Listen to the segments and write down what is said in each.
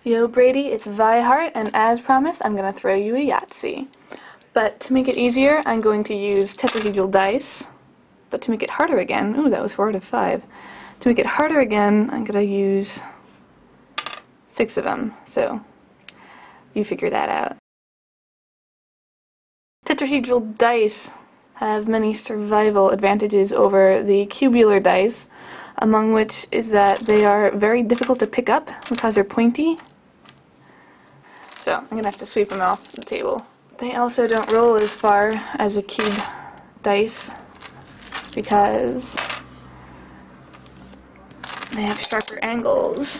Yo Brady, it's ViHart, and as promised, I'm going to throw you a Yahtzee. But to make it easier, I'm going to use Tetrahedral dice. But to make it harder again, ooh, that was 4 out of 5. To make it harder again, I'm going to use 6 of them, so you figure that out. Tetrahedral dice have many survival advantages over the cubular dice, among which is that they are very difficult to pick up because they're pointy. So I'm going to have to sweep them off the table. They also don't roll as far as a cube dice because they have sharper angles.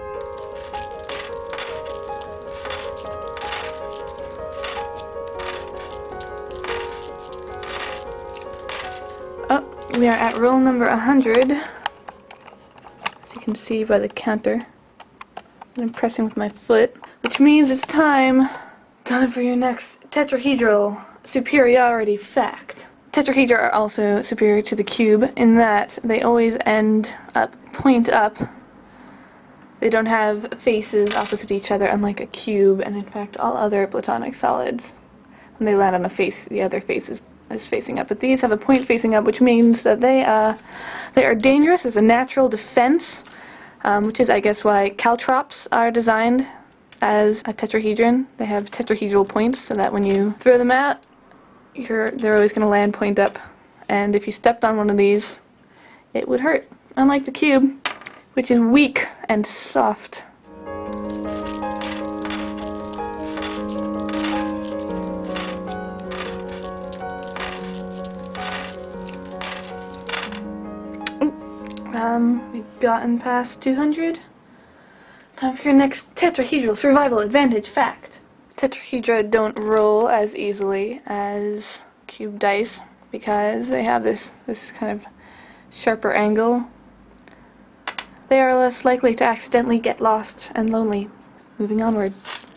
Oh, we are at roll number 100, as you can see by the counter. I'm pressing with my foot, which means it's time for your next tetrahedral superiority fact. Tetrahedra are also superior to the cube in that they always point up. They don't have faces opposite each other, unlike a cube, and in fact all other platonic solids, when they land on a face, the other face is facing up. But these have a point facing up, which means that they are dangerous as a natural defense. Which is, I guess, why caltrops are designed as a tetrahedron. They have tetrahedral points, so that when you throw them out, they're always going to land point up. And if you stepped on one of these, it would hurt. Unlike the cube, which is weak and soft. We've gotten past 200. Time for your next tetrahedral survival advantage fact. Tetrahedra don't roll as easily as cube dice because they have this kind of sharper angle. They are less likely to accidentally get lost and lonely. Moving onward.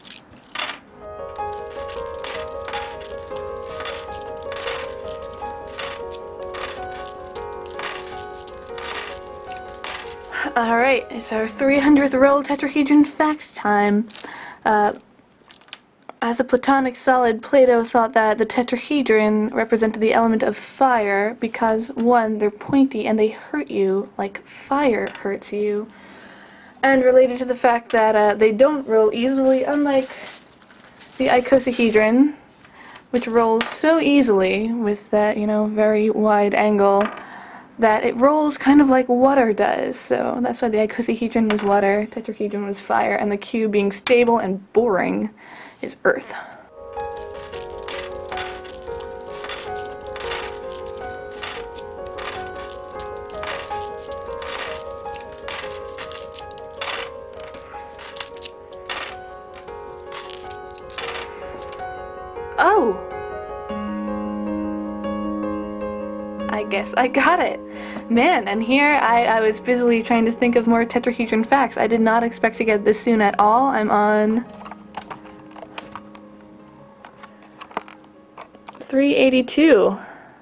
Alright, it's our 300th roll tetrahedron fact time. As a platonic solid, Plato thought that the tetrahedron represented the element of fire because, one, they're pointy and they hurt you like fire hurts you, and related to the fact that they don't roll easily, unlike the icosahedron, which rolls so easily with that, very wide angle, that it rolls kind of like water does. So that's why the icosahedron was water, tetrahedron was fire, and the cube, being stable and boring, is earth. Oh! I guess I got it. Man, and here I was busily trying to think of more tetrahedron facts. I did not expect to get this soon at all. I'm on 382.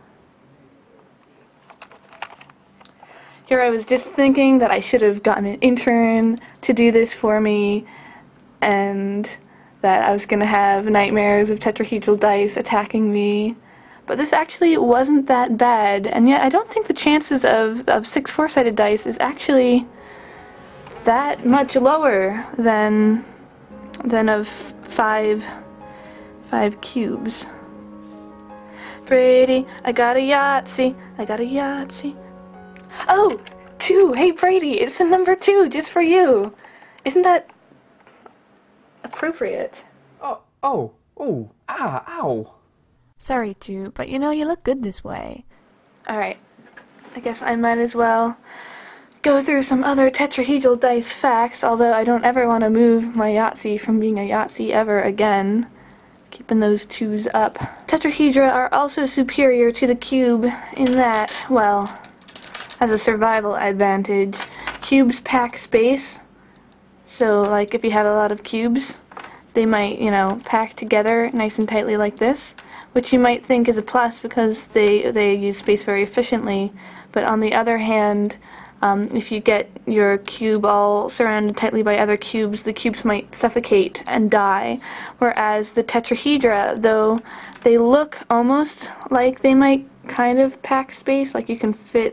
Here I was just thinking that I should have gotten an intern to do this for me, and that I was going to have nightmares of tetrahedral dice attacking me. But this actually wasn't that bad, and yet I don't think the chances of 6 four-sided dice is actually that much lower than of 5 cubes. Brady, I got a Yahtzee, I got a Yahtzee. Oh, 2, hey Brady, it's a number 2 just for you. Isn't that appropriate? Oh, ow. Sorry, 2, but you look good this way. Alright, I guess I might as well go through some other tetrahedral dice facts, although I don't ever want to move my Yahtzee from being a Yahtzee ever again. Keeping those 2s up. Tetrahedra are also superior to the cube in that, well, as a survival advantage, cubes pack space. So, like, if you have a lot of cubes, they might, pack together nice and tightly like this, which you might think is a plus because they use space very efficiently. But on the other hand, If you get your cube all surrounded tightly by other cubes, the cubes might suffocate and die. Whereas the tetrahedra, though they look almost like they might kind of pack space, like you can fit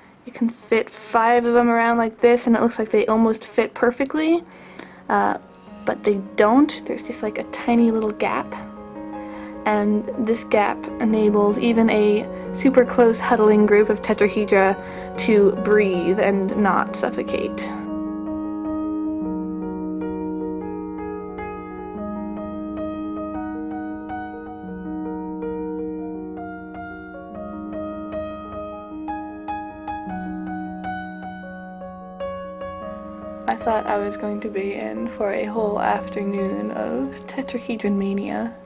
5 of them around like this, and it looks like they almost fit perfectly, but they don't. There's just like a tiny little gap. And this gap enables even a super close huddling group of tetrahedra to breathe and not suffocate. I thought I was going to be in for a whole afternoon of tetrahedron mania.